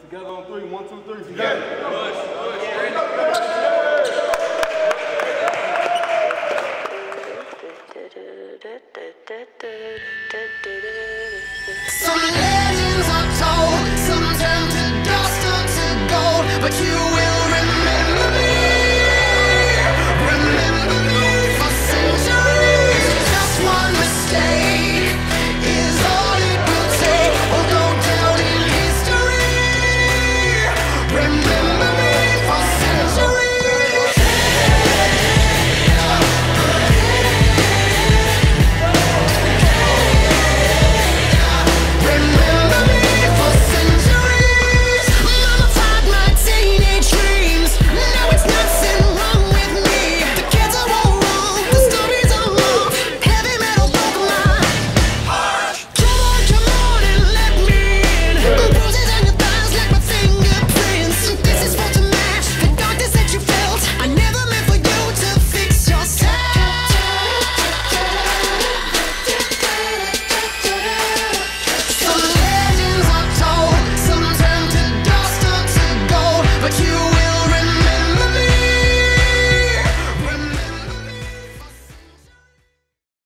Together on three. 1, 2, 3. Together. Some legends are told, some turn to dust or to gold, but you will remember.